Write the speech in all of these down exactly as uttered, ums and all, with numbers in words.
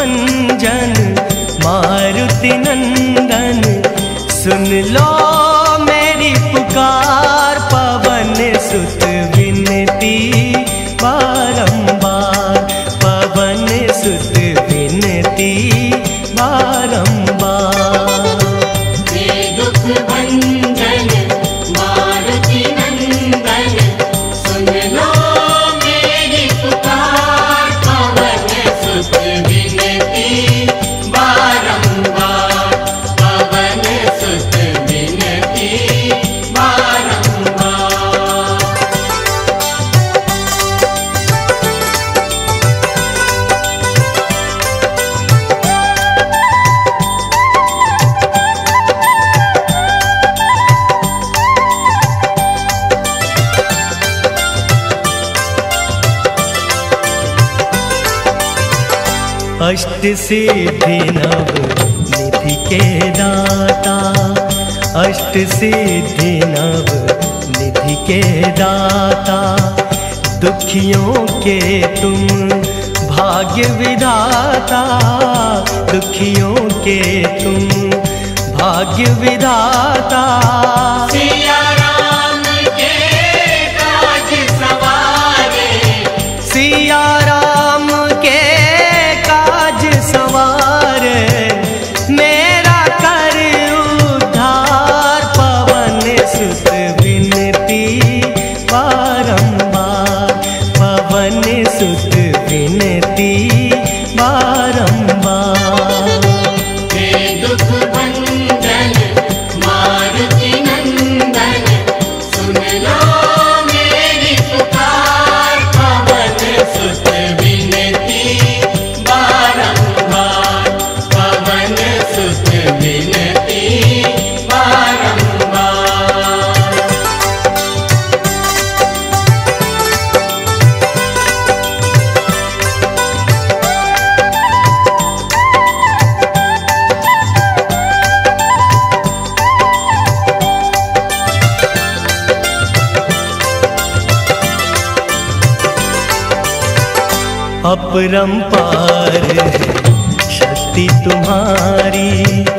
भंजन मारुति नंदन, सुन लो मेरी पुकार, पवन सुत विनती बारंबार, पवन सुत विनती बारंबार। हे दुख भंजन मारुति नंदन, सुन लो मेरी पुकार, पवन सुत विनती बारंबार, पवन सुत विनती बारंबार। अष्ट सिद्धि नव निधि के दाता, अष्ट सिद्धि नव निधि के दाता, दुखियों के तुम भाग्य विधाता, दुखियों के तुम भाग्य विधाता। सिया राम के काज सवारे, सिया राम के काज सवारे, मेरा कर उद्धार, पवन सुत विनती बारंबार, पवन सुत विनती बारंबार। हे दुख भंजन मारुति नंदन, सुन लो मेरी पुकार, पवन सुत विनती बारंबार, पवन सुत विनती बारंबार। अपरंपार है शक्ति तुम्हारी,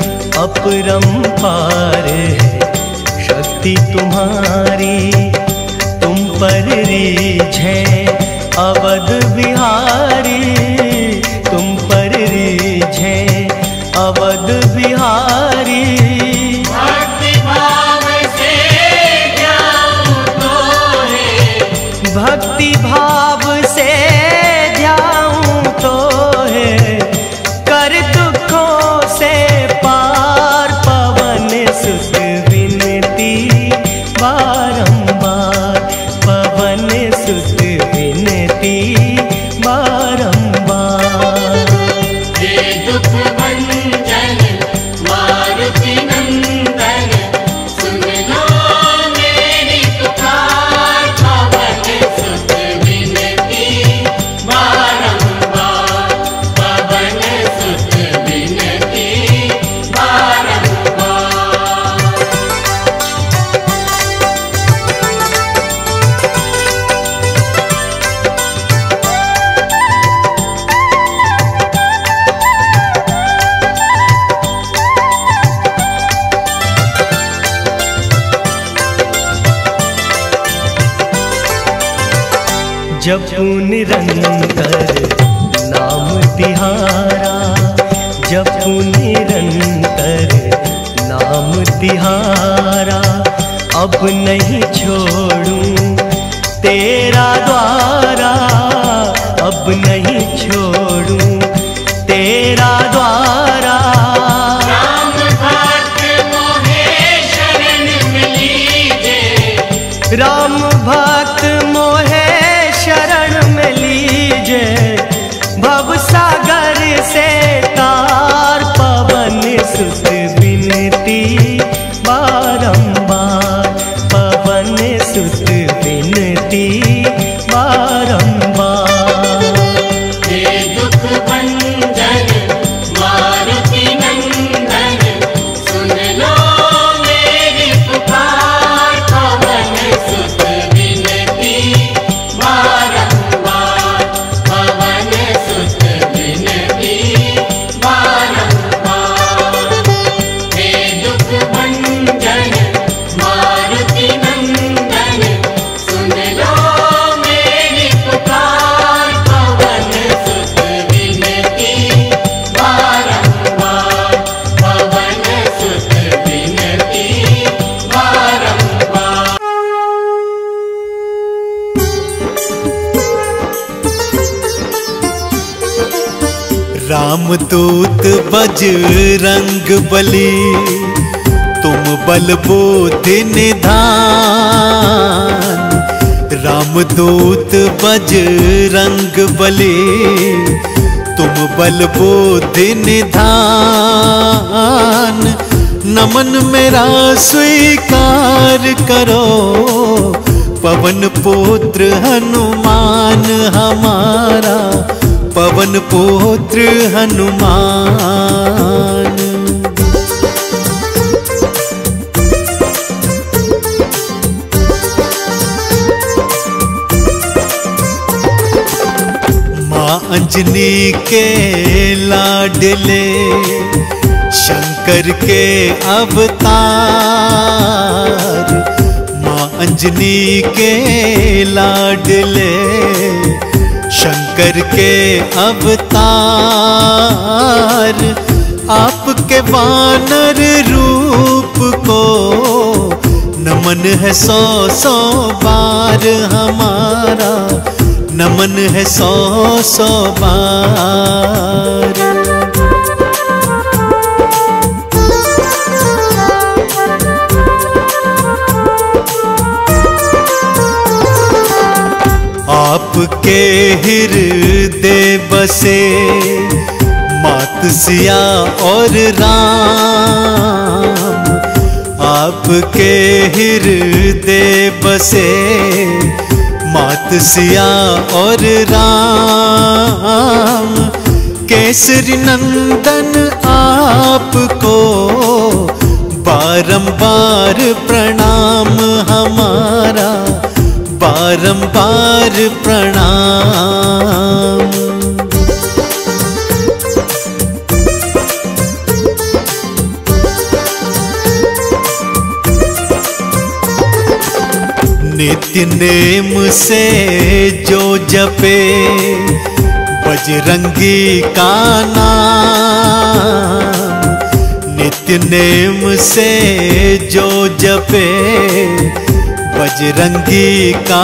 अपरंपार है शक्ति तुम्हारी, तुम पर रीझ है अवध बिहारी, तुम पर रीझ है अवध बिहारी। भक्ति भाव से ध्याऊं तो है, भक्ति भाव से ध्याऊं तो है, कर दुखों से पार, पवन सुत विनती बारंबार, पवन सुत विनती बारंबार। हे दुख भंजन मारुति नंदन, सुन लो मेरी पुकार, पवन सुत विनती बारंबार, पवन सुत विनती बारंबार। जपू निरंतर नाम तिहारा, जपू निरंतर नाम तिहारा, अब नहीं छोड़ूं तेरा द्वारा, अब नहीं छोड़ूं तेरा द्वारा। राम भक्त मोहे शरण में लीजे, राम भक्त मोहे शरण में लीजे, भव सागर से तार, पवन सुत विनती बारंबार, पवन सुत विनती बारंबार। हे दुख भंजन रामदूत बजरंग बली, तुम बल बुद्धि निधान। रामदूत बजरंग बली, तुम बल बुद्धि निधान। नमन मेरा स्वीकार करो, पवन पुत्र हनुमान हमारा, पवन पुत्र हनुमान। माँ अंजनी के लाडले, शंकर के अवतार। माँ अंजनी के लाडले, शंकर के अवतार। आपके वानर रूप को नमन है सौ सौ बार हमारा, नमन है सौ सौ बार। आपके हृदय बसे मात सिया और राम। आपके हृदय बसे मात सिया और राम। केसरी नंदन आपको बारंबार प्रणाम हमारा, बारंबार प्रणाम। नित्य नेम से जो जपे बजरंगी का नाम। नित्य नेम से जो जपे बजरंगी का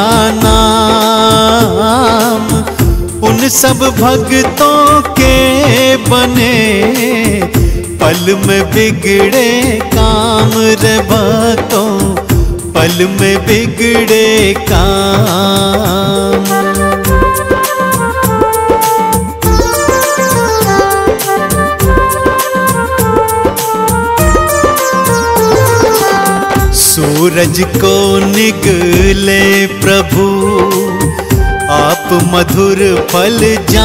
नाम। उन सब भक्तों के बने पल में बिगड़े काम रे भक्तों, पल में बिगड़े काम। सूरज को निगले प्रभु आप मधुर फल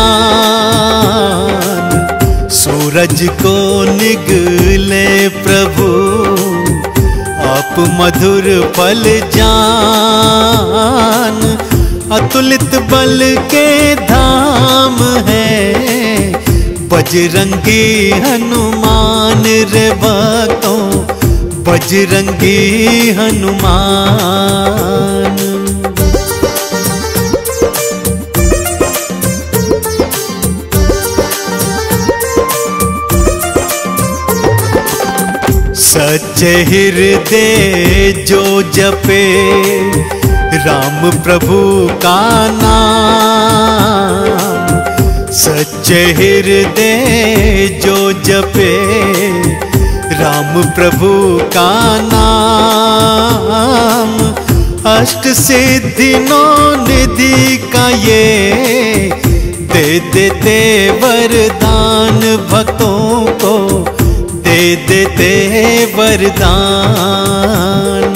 जान। सूरज को निगले प्रभु आप मधुर फल जान। अतुलित बल के धाम है बजरंगी हनुमान रे भक्तों, बजरंगी हनुमान। सच्चे हृदय जो जपे राम प्रभु का नाम। सच्चे हृदय जो जपे राम प्रभु का नाम। अष्ट सिद्धि नौ निधि का ये दे देते वरदान भक्तों को, दे देते वरदान।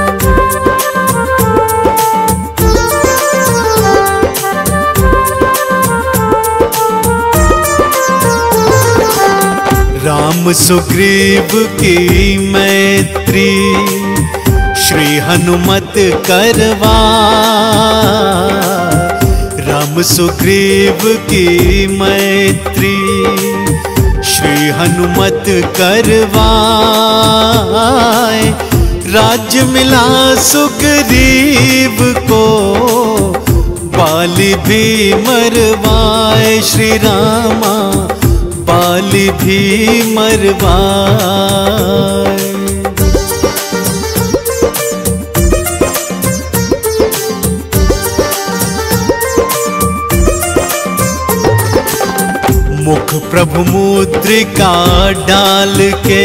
राम सुग्रीव की मैत्री श्री हनुमत करवा। राम सुग्रीव की मैत्री श्री हनुमत करवाए। राज्य मिला सुग्रीव को बाली भी मरवाए। श्री रामा बाली भी मरवाए। मुख प्रभु मुद्रिका डाल के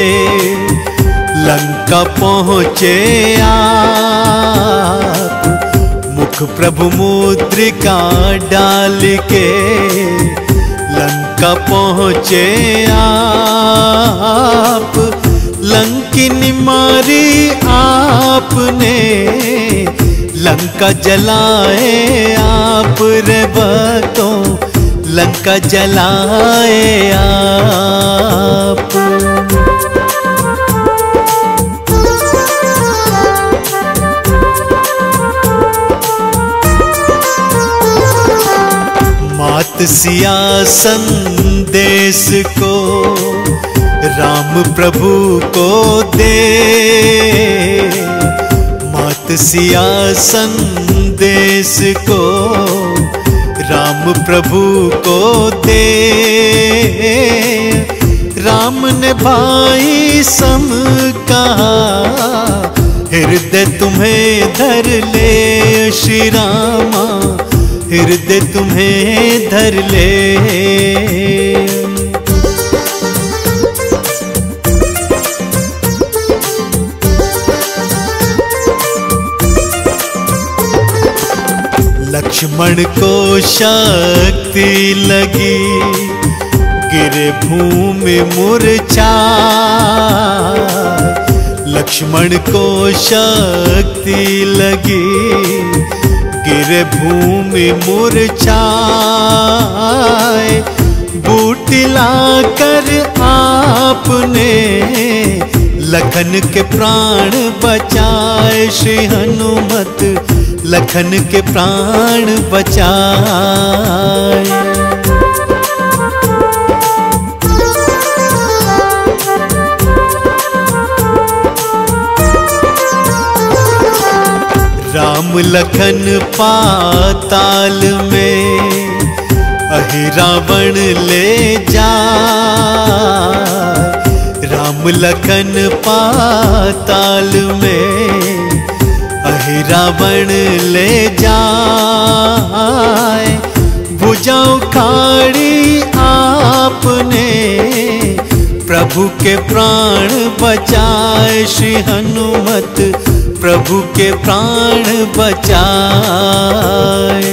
लंका पहुँचे आप। मुख प्रभु मुद्रिका डाल के लंका पहुँचे आप। लंकिनी मारी आपने, लंका जलाए आप रे भक्तों, लंका जलाए आप। मात सिया संदेश को राम प्रभु को दे, मात सिया संदेश को राम प्रभु को दे। राम ने भाई सम कहा, हृदय तुम्हें धर ले श्री रामा, हृदय तुम्हें धर ले। लक्ष्मण को शक्ति लगी, गिरे भूमि मूर्छाए। लक्ष्मण को शक्ति लगी, गिरे भूमि मूर्छाए। बूटी लाकर आपने लखन के प्राण बचाए, श्री हनुमत लखन के प्राण बचाए। राम लखन पाताल में अहि रावण ले जाए। राम लखन पाताल में अहि रावण ले जाए। भुजा उखाड़ी आपने प्रभु के प्राण बचाए, श्री हनुमत प्रभु के प्राण बचाए।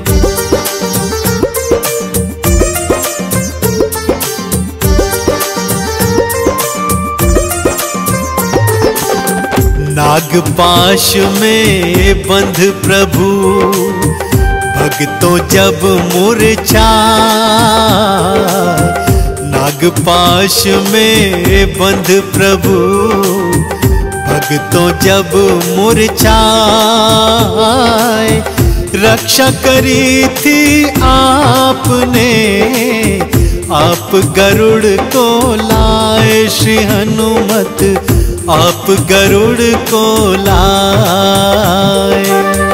नागपाश में बंध प्रभु भक्तों जब मूर्छाए। नागपाश में बंध प्रभु भक्तों जब मूर्छाए। रक्षा करी थी आपने, आप गरुड़ को लाए, श्री हनुमत आप गरुड़ को लाए।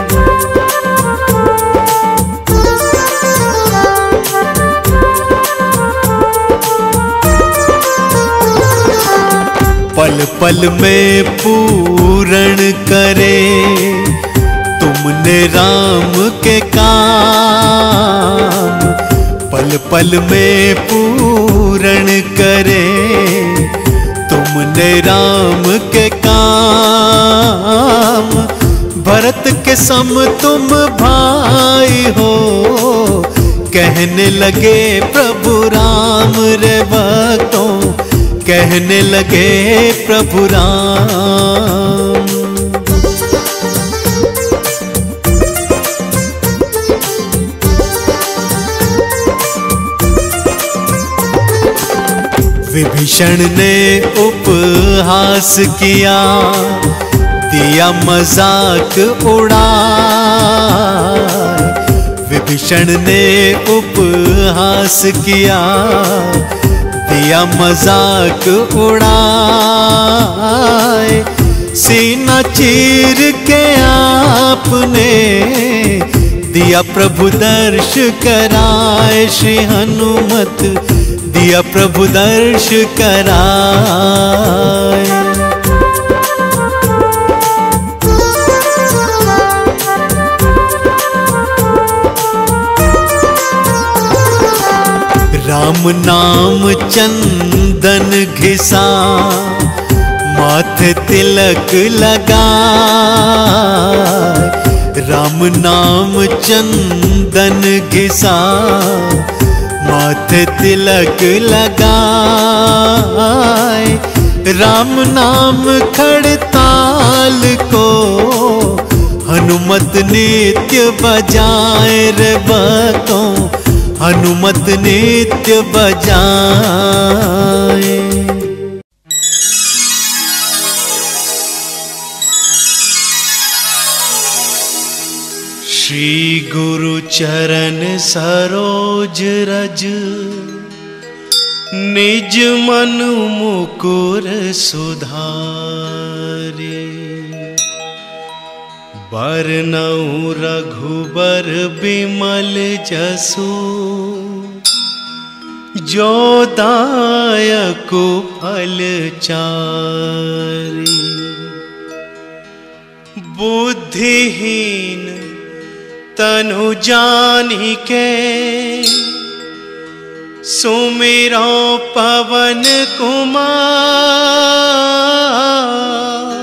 पल पल में पूर्ण करे तुमने राम के काम। पल पल में पूर्ण करे तुमने राम के काम। भरत के सम तुम भाई हो, कहने लगे प्रभु राम रे भक्तों, कहने लगे प्रभु राम। विभीषण ने उपहास किया, दिया मजाक उड़ा। विभीषण ने उपहास किया, दिया मजाक उड़ाए। सीना चीर के आपने दिया प्रभु दर्श कराए, श्री हनुमत दिया प्रभु दर्श कराए। राम नाम चंदन घिसा, माथे तिलक लगा। राम नाम चंदन घिसा, माथे तिलक लगाए। राम नाम खड़ताल को हनुमत नित्य बजाए रे भक्तों, हनुमत नित्य बजाए। श्री गुरु चरण सरोज रज, निज मन मुकुर सुधारे। बरनउँ रघुबर बिमल जसु, जो दायकु फल चारि। बुद्धिहीन तनु जानिके, सुमिरो पवन कुमार।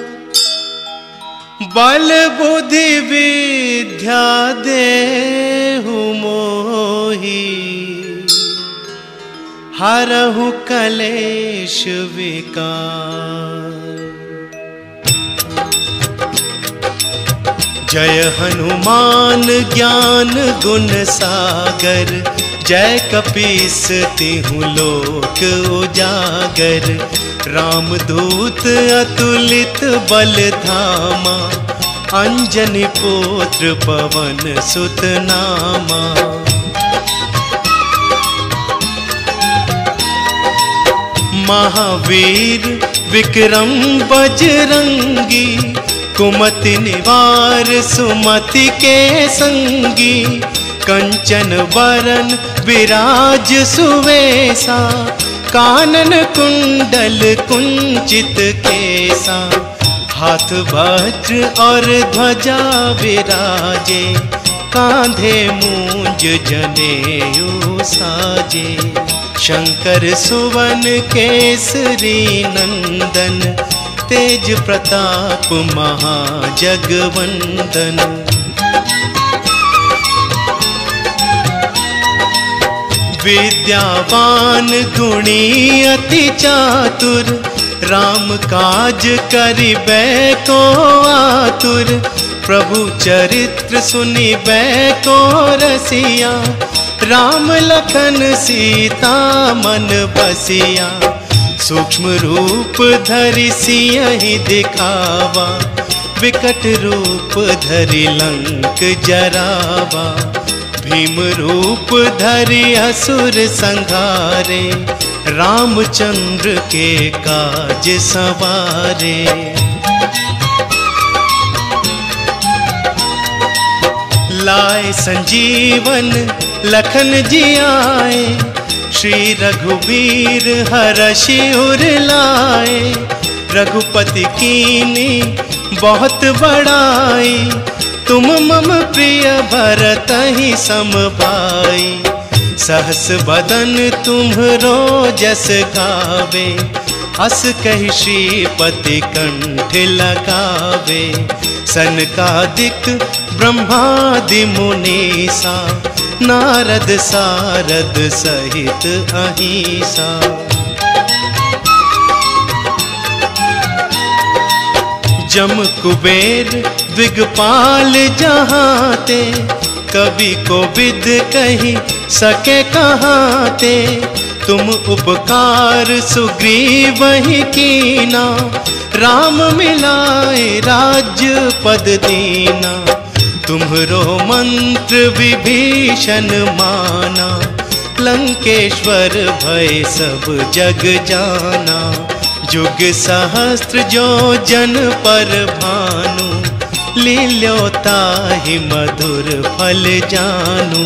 बल बुद्धि विद्या देहु मोहि, हरहु कलेश विकार। जय हनुमान ज्ञान गुण सागर, जय कपीस तिहु लोक उजागर। रामदूत अतुलित बल धामा, अंजनी पुत्र पवन सुत नामा। महावीर विक्रम बजरंगी, कुमति निवार सुमति के संगी। कंचन वरन विराज सुवेसा, कानन कुंडल कुंचित केसा। हाथ वज्र और ध्वजा विराजे, कांधे मूंज जनेऊ साजे। शंकर सुवन केसरी नंदन, तेज प्रताप महाजगवंदन। विद्यावान गुणी अति चातुर, राम काज करिबे को आतुर। प्रभु चरित्र सुनिबे को रसिया, राम लखन सीता मन बसिया। सूक्ष्म रूप धरि सियहि दिखावा, विकट रूप धरि लंक जरावा। भीम रूप धरि असुर संहारे, रामचंद्र के काज सवारे। लाए संजीवन लखन जियाए, श्री रघुवीर हरषि उर लाए। रघुपति कीनी बहुत बड़ाई, तुम मम प्रिय भरतहि सम भाई। सहस बदन तुम्हरो जस गावे, अस कहि श्रीपति कंठ लगावे। सनकादिक ब्रह्मादि मुनीसा, नारद सारद सहित अहिसा। जम कुबेर दिगपाल जहाते, कवि को विद कही सके कहाते। तुम उपकार सुग्रीव ही कीना, राम मिलाए राज्य पद दीना। तुम्हरो मंत्र विभीषण माना, लंकेश्वर भय सब जग जाना। जुग सहस्त्र जो जन पर भानु, लील्यो ताहि मधुर फल जानू।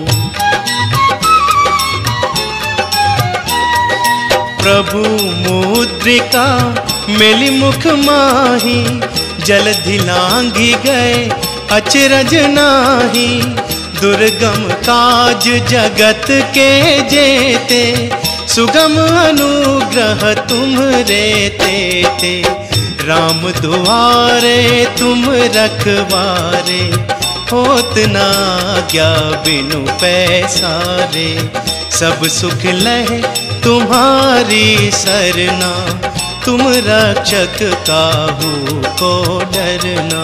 प्रभु मुद्रिका मेलि मुख माही, जलधि लांघि गए अचरज नाही। दुर्गम काज जगत के जेते, सुगम अनुग्रह तुम्हरे तेते। राम दुआरे तुम रखवारे, होत ना आज्ञा बिनु पैसारे। सब सुख लहे तुम्हारी सरना, तुम रक्षक काहू को डरना।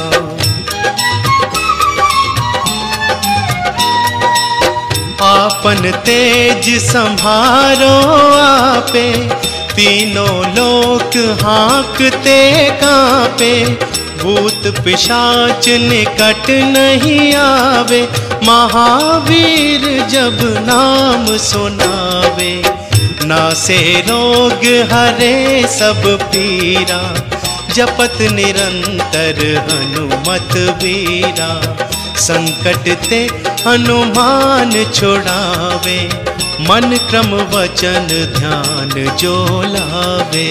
आपन तेज संभारो आपे, तीनों लोक हाँकते कांपे। भूत पिशाच निकट नहीं आवे, महावीर जब नाम सुनावे। नासे रोग हरे सब पीरा, जपत निरंतर हनुमत वीरा। संकट ते हनुमान छुड़ावे, मन क्रम वचन ध्यान जो लावे।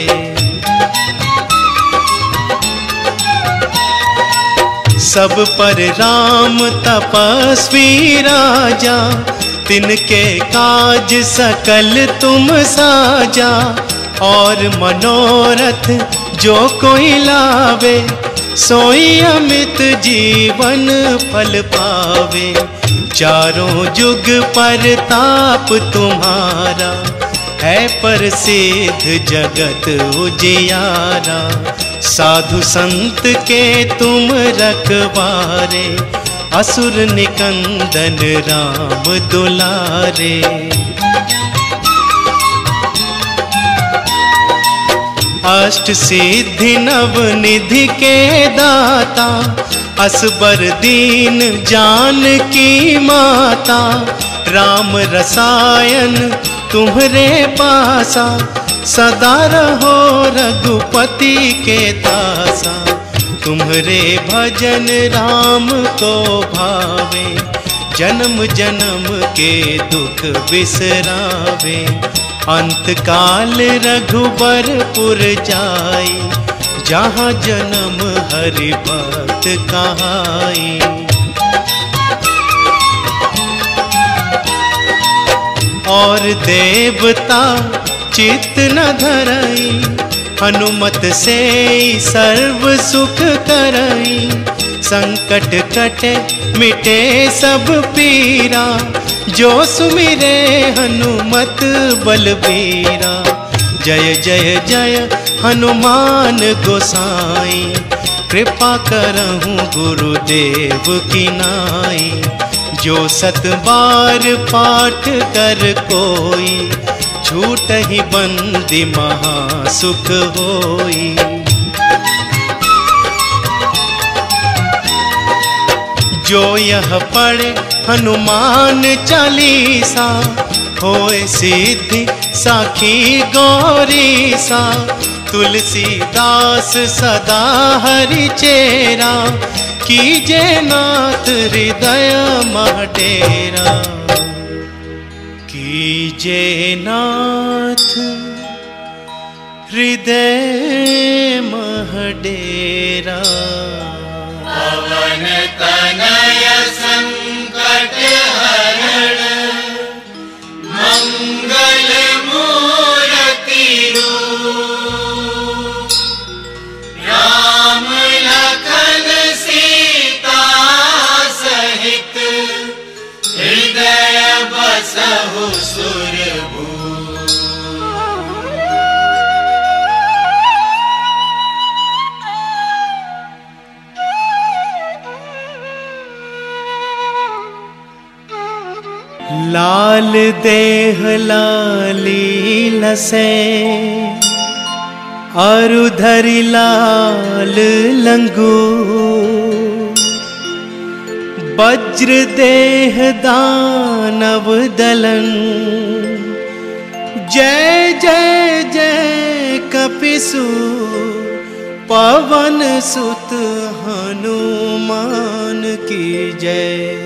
सब पर राम तपस्वी राजा, तिनके काज सकल तुम साजा। और मनोरथ जो कोई लावे, सोई अमित जीवन फल पावे। चारों जुग पर ताप तुम्हारा, है प्रसिद्ध जगत उजियारा। साधु संत के तुम रखवारे, असुर निकंदन राम दुलारे। अष्ट सिद्धि नव निधि के दाता, असबर दीन जानकी माता। राम रसायन तुम्हरे पासा, सदा रहो रघुपति के दासा। तुम्हरे भजन राम को भावे, जन्म जन्म के दुख बिसरावे। अंत काल रघुबरपुर जाई, जहाँ जन्म हरि भक्त कहाई। और देवता चित्त न धरई, हनुमत से सर्व सुख करई। संकट कटे मिटे सब पीरा, जो सुमिरे हनुमत बलबीरा। जय जय जय हनुमान गोसाई, कृपा करहूँ गुरुदेव की नाई। जो सत बार पाठ कर कोई, छूट ही बंदी महासुख होई। जो यह पढ़े हनुमान चालीसा, होए सिद्धि साखी गौरीसा। तुलसीदास सदा हरि चेरा, कीजे नाथ हृदय मह डेरा। कीजे नाथ हृदय मह डेरा। पवन तनय संकट हरण, मंगल मूर्ति रूप। राम लखन सीता सहित, हृदय बसहु सुरभूप। लाल देह लाली लसे, अरुधरि लाल लंगू। वज्र देह दानव दलन, जय जय जय कपिसु। पवन सुत हनुमान की जय।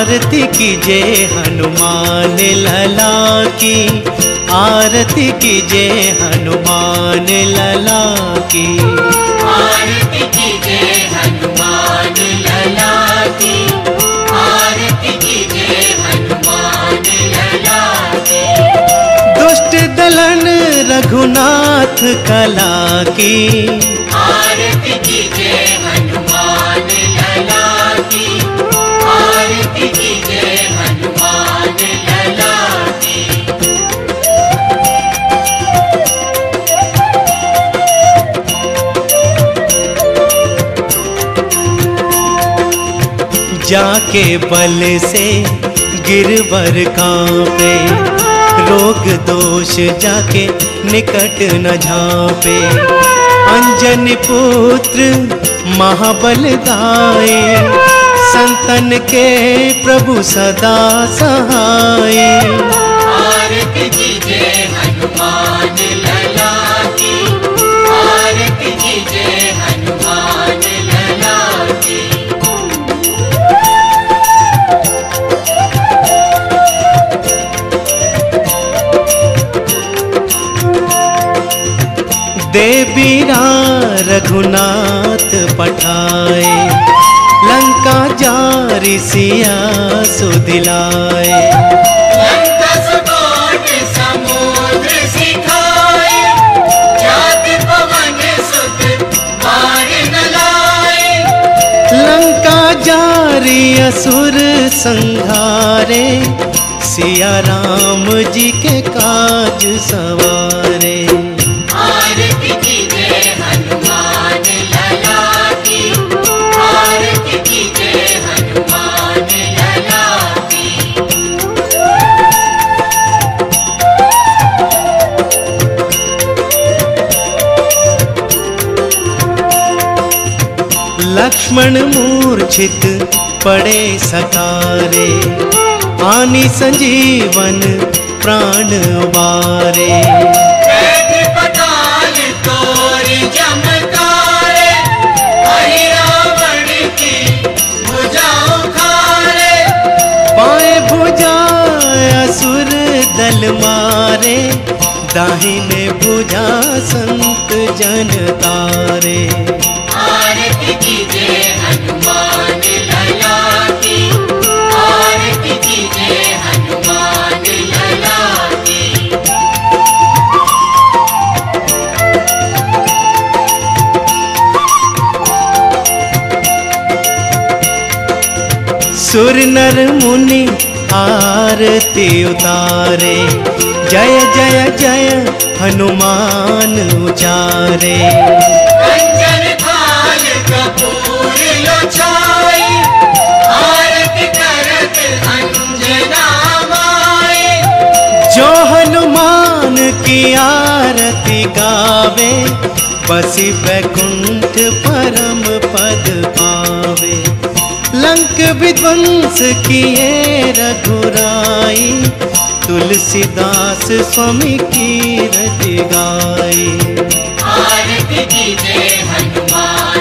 आरती कीजे हनुमान लला की, आरती कीजे हनुमान लला की, आरती कीजे हनुमान लला की, आरती कीजे हनुमान लला की। दुष्ट दलन रघुनाथ कला की, आरती कीजे हनुमान लला की, आरती कीजे हनुमान लला की। जाके बल से गिरवर कांपे, रोग दोष जाके निकट न झांपे। अंजन पुत्र महाबलदाई, संतन के प्रभु सदा सहाय। आरती कीजे हनुमान लला की, आरती कीजे हनुमान लला की। देवीरा रघुनाथ पठाए, लंका जारी सिया सुदिलाए। लंका सुकोट समुद्र सिखाए, जाति पवन सुत बार न लाए। लंका जारी असुर संहारे, सिया राम जी के काज सवारे। आरती कीजे हनुमान लला की, आरती कीजे हनुमान लला की। लक्ष्मण मूर्छित पड़े सकारे, आनी संजीवन प्राण उबारे। बैठ पताल तोर जमकारे, हरि रावण की भुजा उखाड़े। पाए भुजा असुर दल मारे, दाहिने भुजा संत जन तारे। आरती कीजे हनुमान लला की, आरती कीजे हनुमान लला की। सुर नर मुनि आरती उतारे, जय जय जय हनुमान उचारे। कंचन थाल कपूर लो छाई, आरती करत अंजना माई। जो हनुमान की आरती गावे, बसी बैकुंठ परम पद पावे। लंक विध्वंस किए रघुराई, तुलसीदास स्वामी की रति गाई। आरती कीजे हनुमान